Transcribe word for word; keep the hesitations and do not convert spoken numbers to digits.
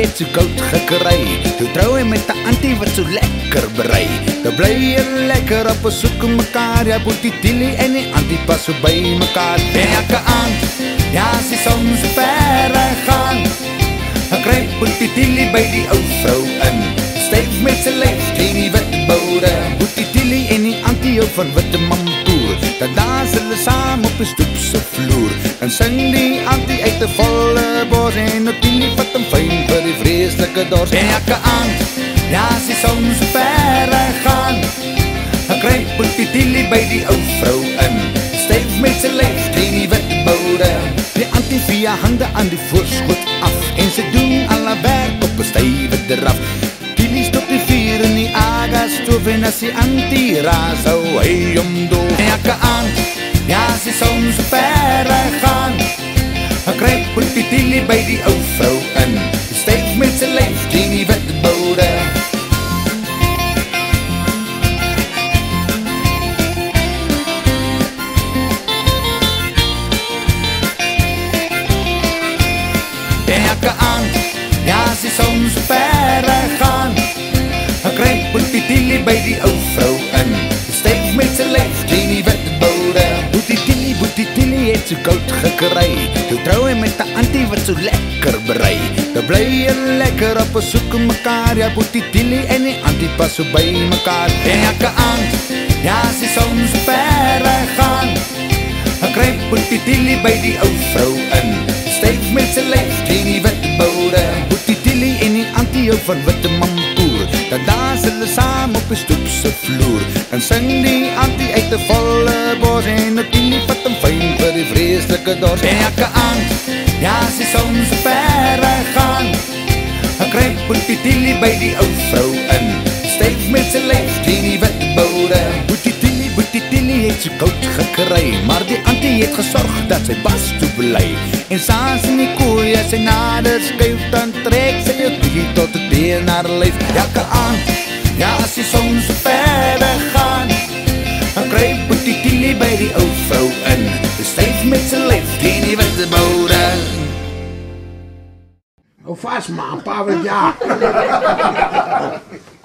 het so koud gekry. Toe trou hy met 'n antie wat so lekker berei. Toe bly jy lekker op 'n soek mekaar, ja, Boetie Tielie en die antie pas so by mekaar. En elke aand, ja, as die son so ver gaan, dan kry Boetie Tielie by die ou vrou in. Styf met sy lyf teen die witte boude. Boetie Tielie en die antie hou van witte mamtoer. Dan dans hulle saam op die stoep se vloer. Dan sing die antie uit 'n volle bos en die Tielie vat hom fyn vir die vreeslike dors. En elke aand, ja, as die son so ver gaan, dan kry Boetie Tielie by die ou vrou in. Styf met sy lyf teen die witte boude. Die antie via hande aan die voorschoot af en sy doen al haar werk op 'n stywe draf. Tielie stop die vuur in die agastoof en as die antie raas hou hy om doof. En elke aand, ja, as die son so ver gaan, dan kry Boetie Tielie by die ou vrou in. Styf met sy lyf teen die witte boude. En elke aand, ja, as die son so ver gaan, dan kry Boetie Tielie by die ou vrou in. Styf met sy lyf teen die witte boude. Boetie Tielie, Boetie Tielie het so koud gekry. Toe trou hy met 'n antie wat so lekker berei. Toe bly jy lekker op 'n soek mekaar, ja, Boetie Tielie en die antie pas so by mekaar. En elke aand, ja, as die son so ver gaan, dan kry Boetie Tielie by die ou vrou in. Styf met sy lyf teen die witte boude. Boetie Tielie en die antie hou van witte mampoer. Dan dans hulle saam op die stoep se vloer. Dan sing die antie uit 'n volle bos en die Tielie vat hom fyn vir die vreeslike dors. En elke aand, ja, as die son so ver gaan, dan kry Boetie Tielie by die ou vrou in. Styf met sy lyf teen die witte boude. Boetie Tielie, Boetie Tielie het so koud gekry, maar die antie het gesorg dat sy bas toe bly. En saans in die kooi as sy nader skuif, dan trek sy jou Tielie tot die teen haar lyf. Elke aand, ja, as die son so ver gaan, dan kry Boetie Tielie by die ou vrou in. Styf met sy lyf teen die witte boude. Hou vas man, pa wat ja.